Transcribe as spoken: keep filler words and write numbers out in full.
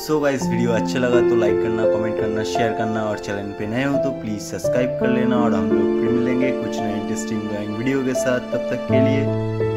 So guys video अच्छा लगा तो लाइक करना, कमेंट करना, शेयर करना और चैनल पे नए हो तो प्लीज़ सब्सक्राइब कर लेना। और हम लोग फिर मिलेंगे कुछ नए इंटरेस्टिंग ड्राइंग वीडियो के साथ। तब तक के लिए